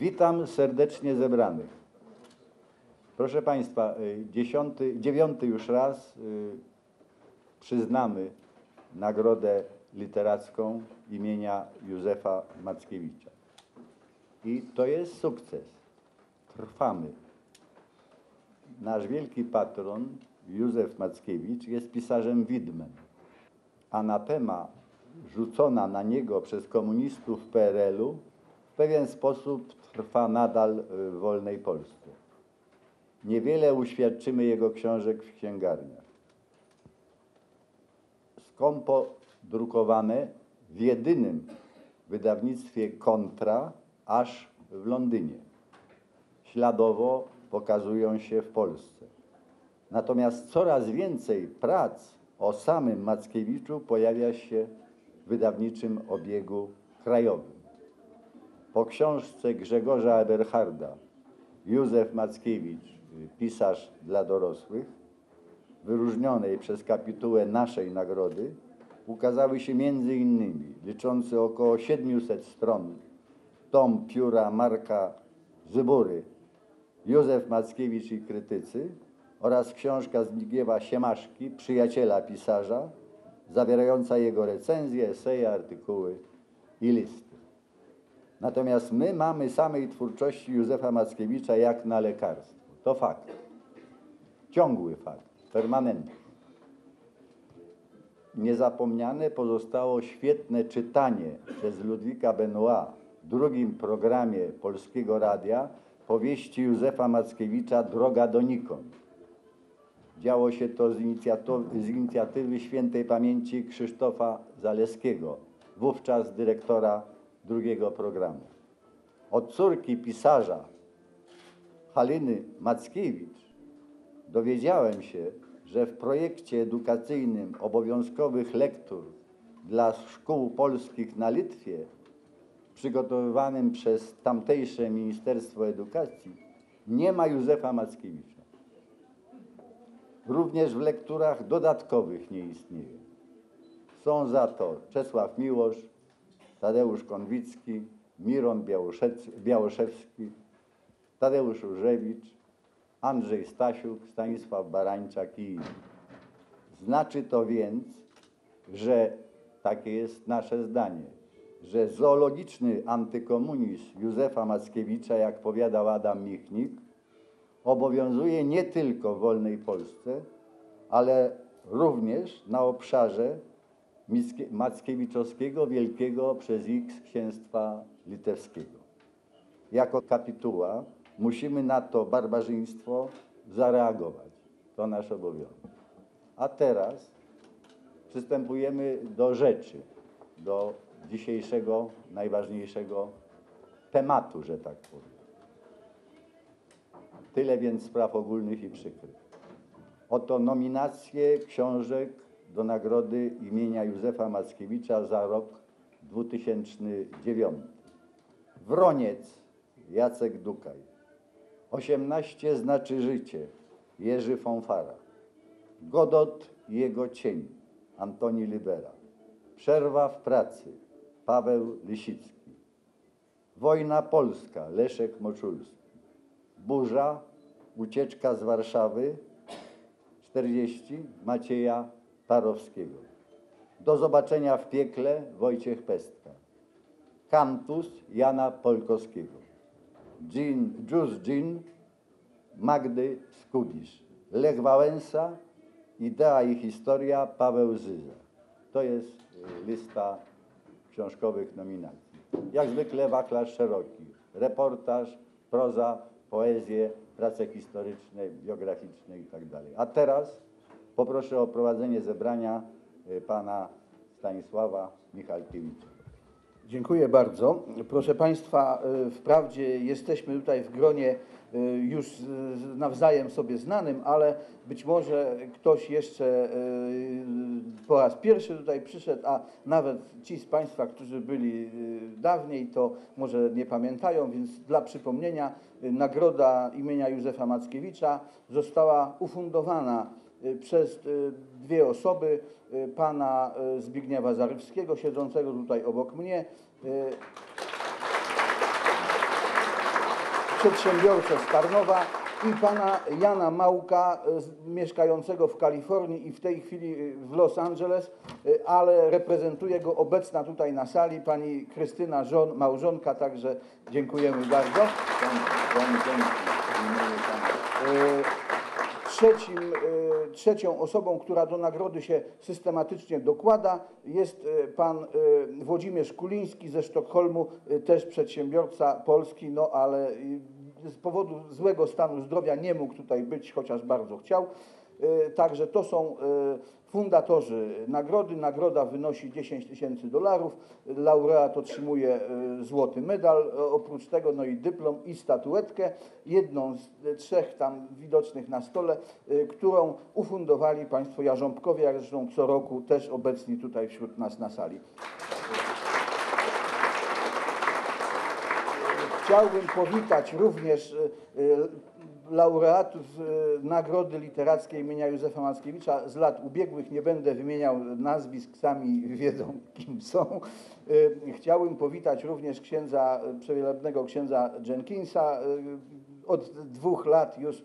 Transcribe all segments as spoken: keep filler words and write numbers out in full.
Witam serdecznie zebranych. Proszę Państwa, dziesiąty, dziewiąty już raz przyznamy nagrodę literacką imienia Józefa Mackiewicza. I to jest sukces. Trwamy. Nasz wielki patron, Józef Mackiewicz, jest pisarzem widmem. Anatema rzucona na niego przez komunistów P R L-u w pewien sposób trwa nadal w wolnej Polsce. Niewiele uświadczymy jego książek w księgarniach. Skąpo drukowane w jedynym wydawnictwie Kontra, aż w Londynie. Śladowo pokazują się w Polsce. Natomiast coraz więcej prac o samym Mackiewiczu pojawia się w wydawniczym obiegu krajowym. Po książce Grzegorza Eberharda Józef Mackiewicz, pisarz dla dorosłych, wyróżnionej przez kapitułę naszej nagrody, ukazały się między innymi liczący około siedmiuset stron tom pióra Marka Zybury Józef Mackiewicz i krytycy oraz książka Zbigniewa Siemaszki, przyjaciela pisarza, zawierająca jego recenzje, eseje, artykuły i listy. Natomiast my mamy samej twórczości Józefa Mackiewicza jak na lekarstwo. To fakt. Ciągły fakt. Permanentny. Niezapomniane pozostało świetne czytanie przez Ludwika Benoit w drugim programie Polskiego Radia powieści Józefa Mackiewicza Droga donikąd. Działo się to z, z inicjatywy świętej pamięci Krzysztofa Zaleskiego, wówczas dyrektora drugiego programu. Od córki pisarza Haliny Mackiewicz dowiedziałem się, że w projekcie edukacyjnym obowiązkowych lektur dla szkół polskich na Litwie, przygotowywanym przez tamtejsze Ministerstwo Edukacji, nie ma Józefa Mackiewicza. Również w lekturach dodatkowych nie istnieje. Są za to Czesław Miłosz, Tadeusz Konwicki, Miron Białoszewski, Tadeusz Różewicz, Andrzej Stasiuk, Stanisław Barańczak i inni. Znaczy to więc, że takie jest nasze zdanie, że zoologiczny antykomunizm Józefa Mackiewicza, jak powiadał Adam Michnik, obowiązuje nie tylko w wolnej Polsce, ale również na obszarze Mackiewiczowskiego Wielkiego przez X Księstwa Litewskiego. Jako kapituła musimy na to barbarzyństwo zareagować. To nasz obowiązek. A teraz przystępujemy do rzeczy, do dzisiejszego, najważniejszego tematu, że tak powiem. Tyle więc spraw ogólnych i przykrych. Oto nominacje książek do nagrody imienia Józefa Mackiewicza za rok dwutysięczny dziewiąty. Wroniec, Jacek Dukaj. osiemnaście znaczy życie, Jerzy Fonfara. Godot i jego cień, Antoni Libera. Przerwa w pracy, Paweł Lisicki. Wojna polska, Leszek Moczulski. Burza, ucieczka z Warszawy, czterdzieści, Macieja Parowskiego. Do zobaczenia w piekle, Wojciech Pestka. Kantus, Jana Polkowskiego. Gin, Juice Gin, Magdy Skudisz. Lech Wałęsa, Idea i historia, Paweł Zyza. To jest lista książkowych nominacji. Jak zwykle wachlarz szeroki. Reportaż, proza, poezję, prace historyczne, biograficzne itd. A teraz poproszę o prowadzenie zebrania pana Stanisława Michalkiewicza. Dziękuję bardzo. Proszę Państwa, wprawdzie jesteśmy tutaj w gronie już nawzajem sobie znanym, ale być może ktoś jeszcze po raz pierwszy tutaj przyszedł, a nawet ci z Państwa, którzy byli dawniej, to może nie pamiętają, więc dla przypomnienia nagroda imienia Józefa Mackiewicza została ufundowana przez dwie osoby, pana Zbigniewa Zarywskiego, siedzącego tutaj obok mnie, przedsiębiorcę z Tarnowa i pana Jana Małka, z- mieszkającego w Kalifornii i w tej chwili w Los Angeles, ale reprezentuje go obecna tutaj na sali pani Krystyna Żon, małżonka, także dziękujemy bardzo. Trzecim, e, trzecią osobą, która do nagrody się systematycznie dokłada, jest e, pan e, Włodzimierz Kuliński ze Sztokholmu, e, też przedsiębiorca polski, no ale e, z powodu złego stanu zdrowia nie mógł tutaj być, chociaż bardzo chciał. E, Także to są e, fundatorzy nagrody. Nagroda wynosi dziesięć tysięcy dolarów. Laureat otrzymuje e, złoty medal. E, Oprócz tego no i dyplom i statuetkę, jedną z e, trzech tam widocznych na stole, e, którą ufundowali państwo Jarząbkowie, jak zresztą co roku też obecni tutaj wśród nas na sali. Chciałbym powitać również e, e, laureatów e, Nagrody Literackiej imienia Józefa Mackiewicza z lat ubiegłych. Nie będę wymieniał nazwisk, sami wiedzą, kim są. E, Chciałbym powitać również księdza, przewielebnego księdza Jenkinsa, e, od dwóch lat już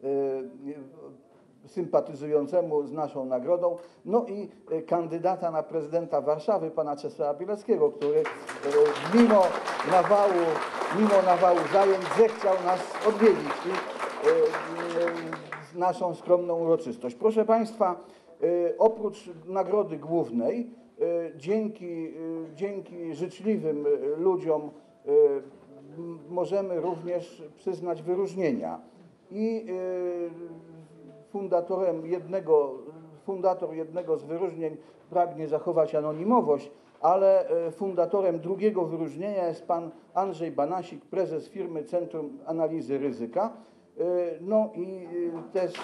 e, sympatyzującemu z naszą nagrodą, no i e, kandydata na prezydenta Warszawy, pana Czesława Bieleckiego, który e, mimo nawału, mimo nawału zajęć zechciał nas odwiedzić i e, e, naszą skromną uroczystość. Proszę Państwa, e, oprócz nagrody głównej, e, dzięki, e, dzięki życzliwym e, ludziom e, m- możemy również przyznać wyróżnienia. I e, fundatorem jednego, fundator jednego z wyróżnień pragnie zachować anonimowość, ale e, fundatorem drugiego wyróżnienia jest pan Andrzej Banasik, prezes firmy Centrum Analizy Ryzyka. E, No i e, też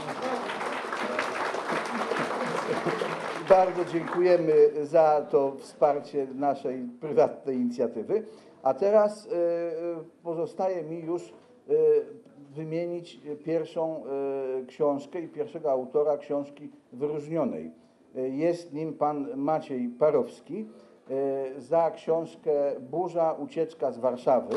bardzo dziękujemy za to wsparcie naszej prywatnej inicjatywy. A teraz e, e, pozostaje mi już e, wymienić pierwszą e, książkę i pierwszego autora książki wyróżnionej. E, Jest nim pan Maciej Parowski e, za książkę Burza, ucieczka z Warszawy.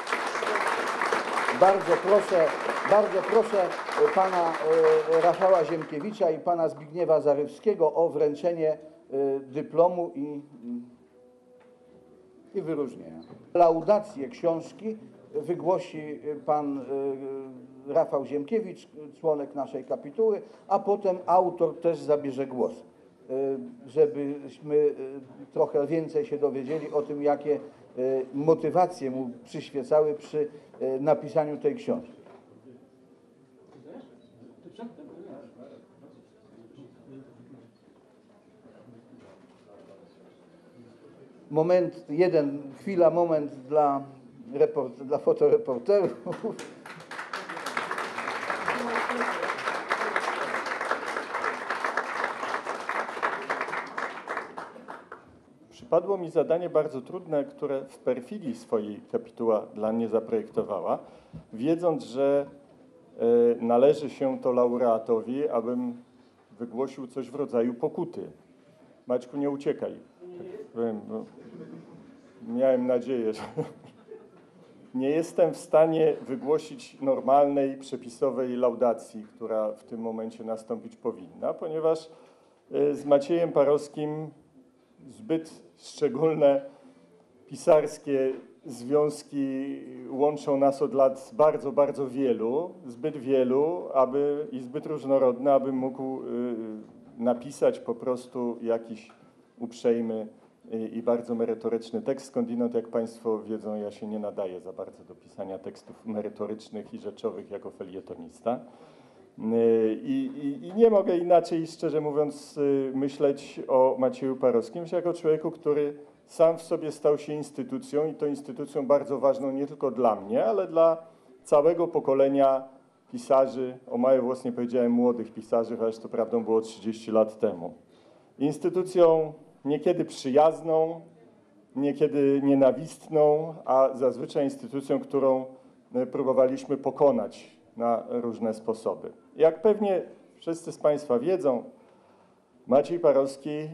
Bardzo proszę, bardzo proszę pana e, Rafała Ziemkiewicza i pana Zbigniewa Zarywskiego o wręczenie e, dyplomu i, i wyróżnienia. Laudację książki wygłosi pan e, Rafał Ziemkiewicz, członek naszej kapituły, a potem autor też zabierze głos, e, żebyśmy e, trochę więcej się dowiedzieli o tym, jakie e, motywacje mu przyświecały przy e, napisaniu tej książki. Moment, jeden, chwila, moment dla, report, dla fotoreporterów. Przypadło mi zadanie bardzo trudne, które w perfidii swojej kapituła dla mnie zaprojektowała, wiedząc, że e, należy się to laureatowi, abym wygłosił coś w rodzaju pokuty. Maćku, nie uciekaj. Tak powiem, bo miałem nadzieję, że nie jestem w stanie wygłosić normalnej, przepisowej laudacji, która w tym momencie nastąpić powinna, ponieważ e, z Maciejem Parowskim zbyt szczególne pisarskie związki łączą nas od lat bardzo, bardzo wielu, zbyt wielu, aby i zbyt różnorodne, abym mógł y, napisać po prostu jakiś uprzejmy y, i bardzo merytoryczny tekst. Skądinąd, jak Państwo wiedzą, ja się nie nadaję za bardzo do pisania tekstów merytorycznych i rzeczowych jako felietonista. I, i, I nie mogę inaczej, szczerze mówiąc, myśleć o Macieju Parowskim jako człowieku, który sam w sobie stał się instytucją i to instytucją bardzo ważną nie tylko dla mnie, ale dla całego pokolenia pisarzy, o mały włos nie powiedziałem młodych pisarzy, chociaż to prawdą było trzydzieści lat temu. Instytucją niekiedy przyjazną, niekiedy nienawistną, a zazwyczaj instytucją, którą próbowaliśmy pokonać na różne sposoby. Jak pewnie wszyscy z Państwa wiedzą, Maciej Parowski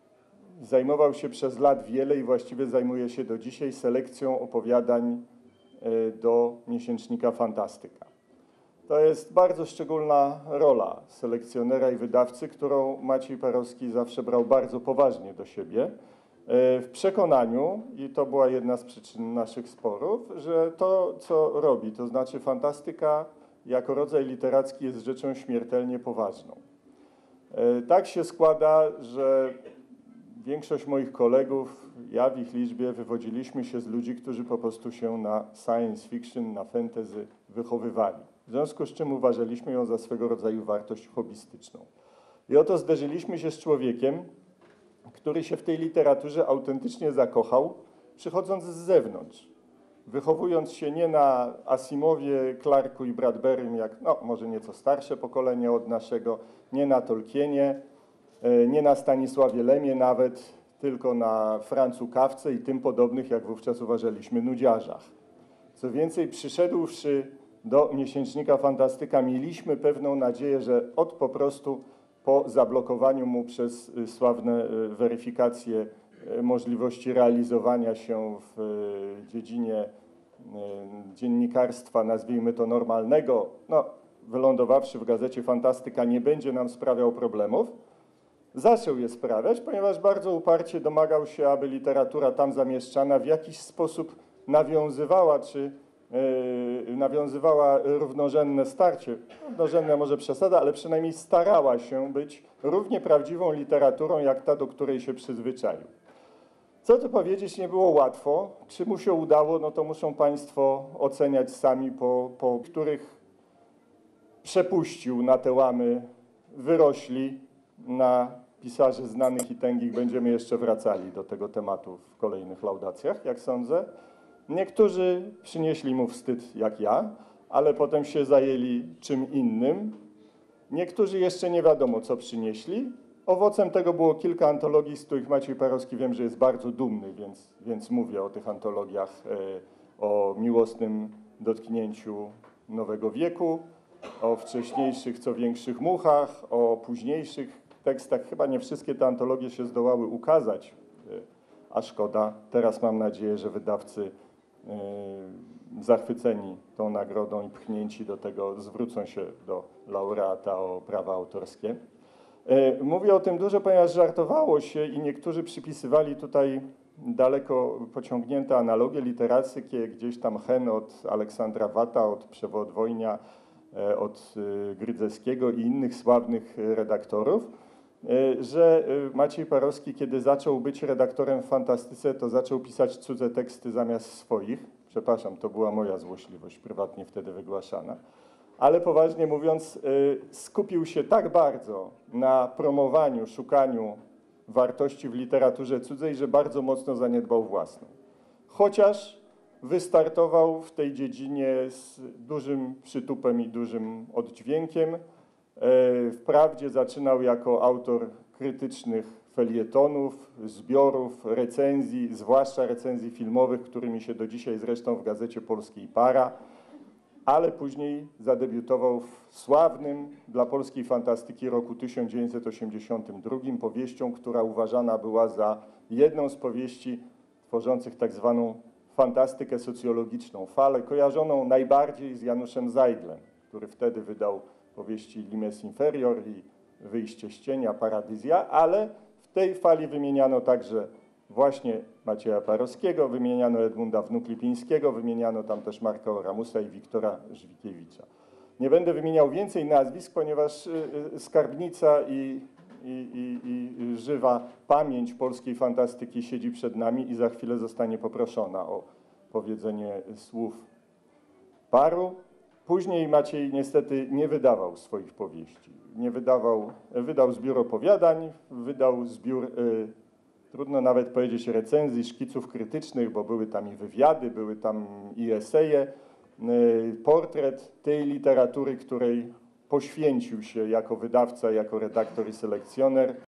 zajmował się przez lat wiele i właściwie zajmuje się do dzisiaj selekcją opowiadań do miesięcznika Fantastyka. To jest bardzo szczególna rola selekcjonera i wydawcy, którą Maciej Parowski zawsze brał bardzo poważnie do siebie, w przekonaniu, i to była jedna z przyczyn naszych sporów, że to, co robi, to znaczy fantastyka jako rodzaj literacki jest rzeczą śmiertelnie poważną. Tak się składa, że większość moich kolegów, ja w ich liczbie, wywodziliśmy się z ludzi, którzy po prostu się na science fiction, na fantasy wychowywali. W związku z czym uważaliśmy ją za swego rodzaju wartość hobbystyczną. I oto zderzyliśmy się z człowiekiem, który się w tej literaturze autentycznie zakochał, przychodząc z zewnątrz. Wychowując się nie na Asimowie, Clarku i Bradburym, jak no, może nieco starsze pokolenie od naszego, nie na Tolkienie, nie na Stanisławie Lemie nawet, tylko na Francu Kafce i tym podobnych, jak wówczas uważaliśmy, nudziarzach. Co więcej, przyszedłszy do miesięcznika Fantastyka, mieliśmy pewną nadzieję, że od po prostu po zablokowaniu mu przez sławne weryfikacje możliwości realizowania się w dziedzinie dziennikarstwa, nazwijmy to normalnego, no, wylądowawszy w gazecie Fantastyka, nie będzie nam sprawiał problemów. Zaczął je sprawiać, ponieważ bardzo uparcie domagał się, aby literatura tam zamieszczana w jakiś sposób nawiązywała, czy yy, nawiązywała równorzędne starcie. Równorzędne może przesada, ale przynajmniej starała się być równie prawdziwą literaturą, jak ta, do której się przyzwyczaił. Co tu powiedzieć, nie było łatwo. Czy mu się udało, no to muszą Państwo oceniać sami, po, po których przepuścił na te łamy, wyrośli na pisarzy znanych i tęgich. Będziemy jeszcze wracali do tego tematu w kolejnych laudacjach, jak sądzę. Niektórzy przynieśli mu wstyd, jak ja, ale potem się zajęli czym innym. Niektórzy jeszcze nie wiadomo, co przynieśli. Owocem tego było kilka antologii, z których Maciej Parowski wiem, że jest bardzo dumny, więc, więc mówię o tych antologiach, e, o miłosnym dotknięciu nowego wieku, o wcześniejszych, co większych muchach, o późniejszych tekstach. Chyba nie wszystkie te antologie się zdołały ukazać, a szkoda. Teraz mam nadzieję, że wydawcy yy, zachwyceni tą nagrodą i pchnięci do tego zwrócą się do laureata o prawa autorskie. Yy, mówię o tym dużo, ponieważ żartowało się i niektórzy przypisywali tutaj daleko pociągnięte analogie literackie, gdzieś tam hen od Aleksandra Wata, od Przewodwojnia, od Grydzewskiego i innych sławnych redaktorów, że Maciej Parowski, kiedy zaczął być redaktorem w Fantastyce, to zaczął pisać cudze teksty zamiast swoich. Przepraszam, to była moja złośliwość, prywatnie wtedy wygłaszana. Ale poważnie mówiąc, skupił się tak bardzo na promowaniu, szukaniu wartości w literaturze cudzej, że bardzo mocno zaniedbał własną. Chociaż wystartował w tej dziedzinie z dużym przytupem i dużym oddźwiękiem. Wprawdzie zaczynał jako autor krytycznych felietonów, zbiorów, recenzji, zwłaszcza recenzji filmowych, którymi się do dzisiaj zresztą w Gazecie Polskiej para, ale później zadebiutował w sławnym dla polskiej fantastyki roku tysiąc dziewięćset osiemdziesiątym drugim powieścią, która uważana była za jedną z powieści tworzących tak zwaną fantastykę socjologiczną, falę kojarzoną najbardziej z Januszem Zajdlem, który wtedy wydał powieści Limes Inferior i Wyjście z cienia, Paradyzja, ale w tej fali wymieniano także właśnie Macieja Parowskiego, wymieniano Edmunda Wnuk-Lipińskiego, wymieniano tam też Marka Oramusa i Wiktora Żwikiewicza. Nie będę wymieniał więcej nazwisk, ponieważ skarbnica i, i, i, i żywa pamięć polskiej fantastyki siedzi przed nami i za chwilę zostanie poproszona o powiedzenie słów paru. Później Maciej niestety nie wydawał swoich powieści. Nie wydawał, wydał zbiór opowiadań, wydał zbiór, y, trudno nawet powiedzieć recenzji, szkiców krytycznych, bo były tam i wywiady, były tam i eseje, y, portret tej literatury, której poświęcił się jako wydawca, jako redaktor i selekcjoner.